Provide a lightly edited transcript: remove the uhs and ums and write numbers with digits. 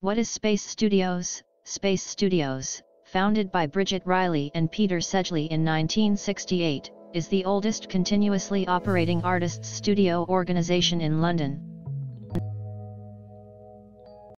What is Space Studios? Space Studios, founded by Bridget Riley and Peter Sedgley in 1968, is the oldest continuously operating artists' studio organisation in London.